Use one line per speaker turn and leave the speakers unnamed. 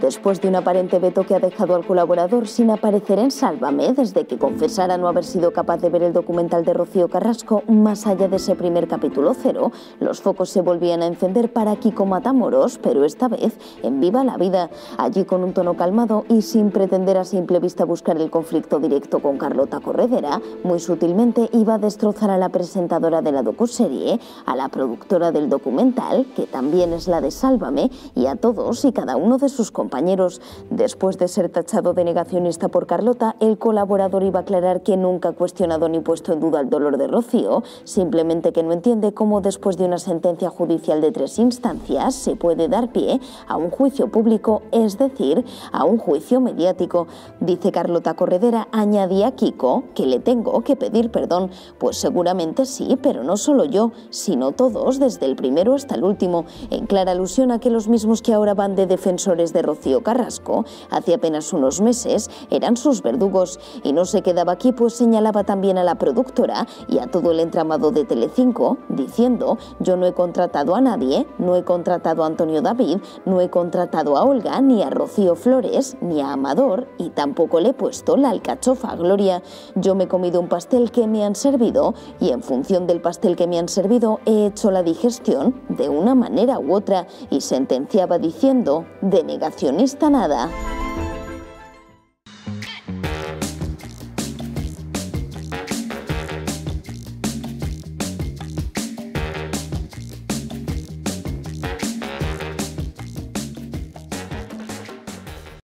Después de un aparente veto que ha dejado al colaborador sin aparecer en Sálvame desde que confesara no haber sido capaz de ver el documental de Rocío Carrasco, más allá de ese primer capítulo cero, los focos se volvían a encender para Kiko Matamoros, pero esta vez en Viva la Vida, allí con un tono calmado y sin pretender a simple vista buscar el conflicto directo con Carlota Corredera, muy sutilmente iba a destrozar a la presentadora de la docuserie, a la productora del documental, que también es la de Sálvame, y a todos y cada uno de sus compañeros. Después de ser tachado de negacionista por Carlota, el colaborador iba a aclarar que nunca ha cuestionado ni puesto en duda el dolor de Rocío, simplemente que no entiende cómo después de una sentencia judicial de 3 instancias se puede dar pie a un juicio público, es decir, a un juicio mediático. Dice Carlota Corredera, añadía Kiko que le tengo que pedir perdón. Pues seguramente sí, pero no solo yo, sino todos, desde el primero hasta el último, en clara alusión a que los mismos que ahora van de defensores de Rocío Carrasco, hace apenas unos meses eran sus verdugos. Y no se quedaba aquí, pues señalaba también a la productora y a todo el entramado de Telecinco, diciendo: yo no he contratado a nadie, no he contratado a Antonio David, no he contratado a Olga, ni a Rocío Flores, ni a Amador, y tampoco le he puesto la alcachofa a Gloria. Yo me he comido un pastel que me han servido y en función del pastel que me han servido he hecho la digestión de una manera u otra, y sentenciaba diciendo: de negacionista nada.